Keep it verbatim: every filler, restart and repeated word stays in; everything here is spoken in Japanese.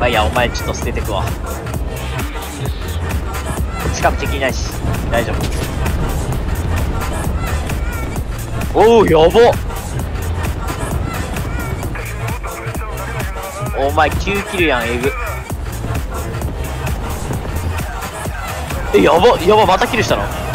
まあいいや、お前ちょっと捨ててくわ。近く敵いないし大丈夫。おお、やばっ。お前きゅうキルやん、えぐ。え、やばやば、またキルしたの。